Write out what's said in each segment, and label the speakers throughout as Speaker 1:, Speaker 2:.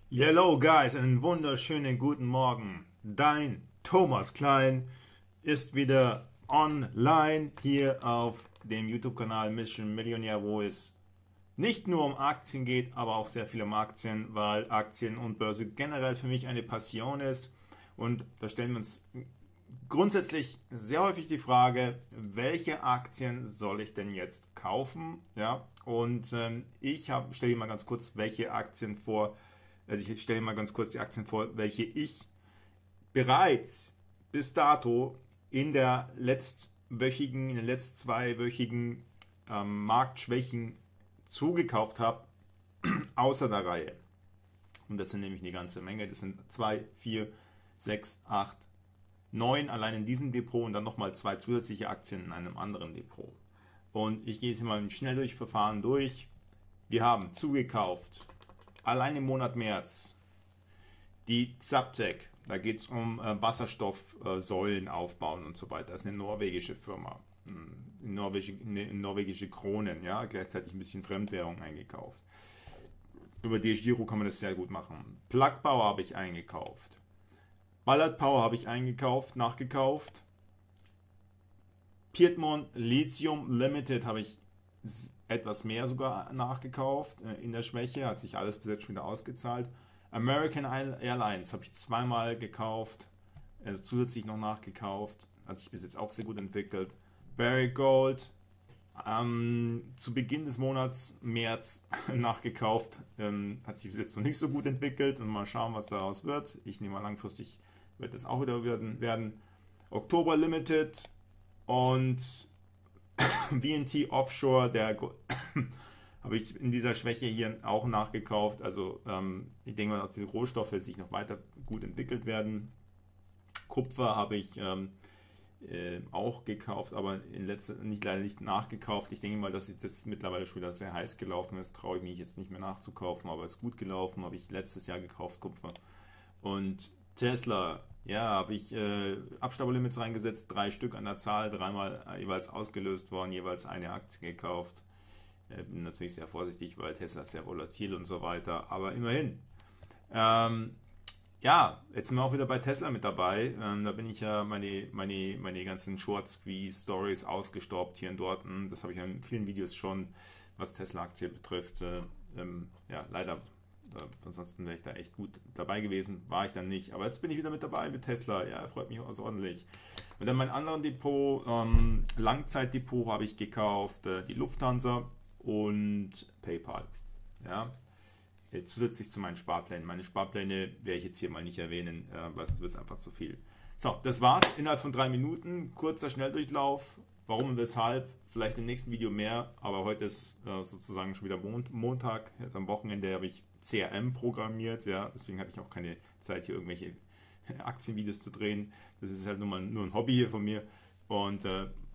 Speaker 1: Hello guys, einen wunderschönen guten Morgen. Dein Thomas Klein ist wieder online hier auf dem YouTube-Kanal Mission Millionär, wo es nicht nur um Aktien geht, aber auch sehr viel um Aktien, weil Aktien und Börse generell für mich eine Passion ist. Und da stellen wir uns grundsätzlich sehr häufig die Frage, welche Aktien soll ich denn jetzt kaufen? Ja, und ich stelle dir mal ganz kurz, welche Aktien vor. Also ich stelle mal ganz kurz die Aktien vor, welche ich bereits bis dato in den letzten zweiwöchigen Marktschwächen zugekauft habe, außer der Reihe. Und das sind nämlich eine ganze Menge. Das sind 2, 4, 6, 8, 9 allein in diesem Depot und dann nochmal 2 zusätzliche Aktien in einem anderen Depot. Und ich gehe jetzt mal im Schnelldurchverfahren durch. Wir haben zugekauft, allein im Monat März, die Zaptec. Da geht es um Wasserstoffsäulen aufbauen und so weiter. Das ist eine norwegische Firma. In norwegische Kronen, ja, gleichzeitig ein bisschen Fremdwährung eingekauft. Über DEGIRO kann man das sehr gut machen. Plug Power habe ich eingekauft. Ballard Power habe ich nachgekauft. Piedmont Lithium Limited habe ich etwas mehr sogar nachgekauft. In der Schwäche hat sich alles bis jetzt schon wieder ausgezahlt. American Airlines habe ich zweimal gekauft, also zusätzlich noch nachgekauft. Hat sich bis jetzt auch sehr gut entwickelt. Barrick Gold zu Beginn des Monats März nachgekauft. Hat sich bis jetzt noch nicht so gut entwickelt. Und mal schauen, was daraus wird. Ich nehme mal, langfristig wird es auch wieder werden. Oktober Limited und VNT Offshore, habe ich in dieser Schwäche hier auch nachgekauft. Also ich denke mal, dass die Rohstoffe sich noch weiter gut entwickelt werden. Kupfer habe ich auch gekauft, aber leider nicht nachgekauft. Ich denke mal, dass das mittlerweile schon wieder sehr heiß gelaufen ist. Traue ich mich jetzt nicht mehr nachzukaufen, aber es ist gut gelaufen. Habe ich letztes Jahr gekauft, Kupfer. Und Tesla, ja, habe ich Abstauberlimits reingesetzt, 3 Stück an der Zahl, 3-mal jeweils ausgelöst worden, jeweils eine Aktie gekauft. Bin natürlich sehr vorsichtig, weil Tesla ist sehr volatil und so weiter, aber immerhin. Ja, jetzt sind wir auch wieder bei Tesla mit dabei. Da bin ich ja meine ganzen Short-Squeeze-Stories ausgestaubt hier und dort. Das habe ich ja in vielen Videos schon, was Tesla-Aktie betrifft. Ja, leider. Ansonsten wäre ich da echt gut dabei gewesen. War ich dann nicht. Aber jetzt bin ich wieder mit dabei mit Tesla. Ja, freut mich außerordentlich. Und dann mein anderes Depot, Langzeitdepot habe ich gekauft, die Lufthansa und PayPal. Ja, zusätzlich zu meinen Sparplänen. Meine Sparpläne werde ich jetzt hier mal nicht erwähnen, weil sonst wird es einfach zu viel. So, das war's. Innerhalb von 3 Minuten. Kurzer Schnelldurchlauf. Warum und weshalb? Vielleicht im nächsten Video mehr. Aber heute ist sozusagen schon wieder Montag. Jetzt am Wochenende habe ich CRM programmiert. Ja, deswegen hatte ich auch keine Zeit, hier irgendwelche Aktienvideos zu drehen. Das ist halt nur ein Hobby hier von mir. Und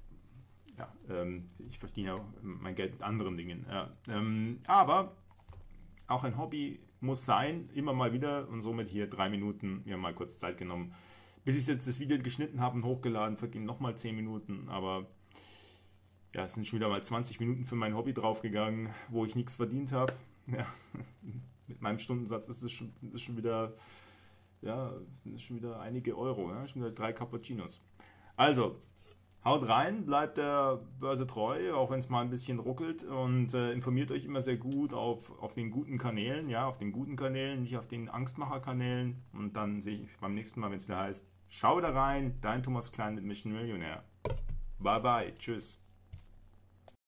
Speaker 1: ich verdiene auch mein Geld mit anderen Dingen. Ja. Aber auch ein Hobby muss sein, immer mal wieder. Und somit hier 3 Minuten, mir mal kurz Zeit genommen. Bis ich jetzt das Video geschnitten habe und hochgeladen, vergehen nochmal 10 Minuten. Aber ja, es sind schon wieder mal 20 Minuten für mein Hobby draufgegangen, wo ich nichts verdient habe. Ja, mit meinem Stundensatz ist es schon wieder, ja, schon wieder einige Euro, ja, schon wieder 3 Cappuccinos. Also, haut rein, bleibt der Börse treu, auch wenn es mal ein bisschen ruckelt, und informiert euch immer sehr gut auf den guten Kanälen, ja, auf den guten Kanälen, nicht auf den Angstmacher-Kanälen. Und dann sehe ich beim nächsten Mal, wenn es wieder heißt, schau da rein, dein Thomas Klein mit Mission Millionär. Bye bye, tschüss.